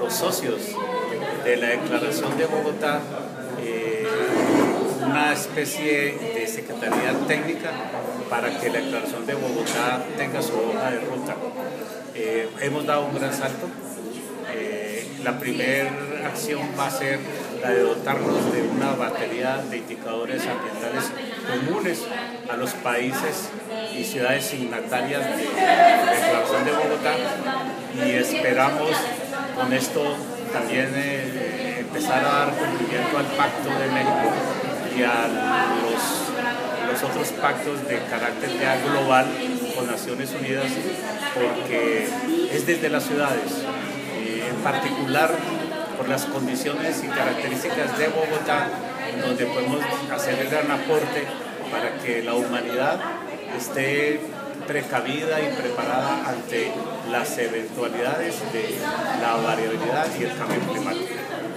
los socios de la Declaración de Bogotá una especie de secretaría técnica para que la Declaración de Bogotá tenga su hoja de ruta. Hemos dado un gran salto. La primera acción va a ser la de dotarnos de una batería de indicadores ambientales comunes a los países y ciudades signatarias de la Declaración de Bogotá, y esperamos con esto también empezar a dar cumplimiento al Pacto de México y a los otros pactos de carácter ya global con Naciones Unidas, porque es desde las ciudades, en particular por las condiciones y características de Bogotá, donde podemos hacer el gran aporte para que la humanidad esté precavida y preparada ante las eventualidades de la variabilidad y el cambio climático.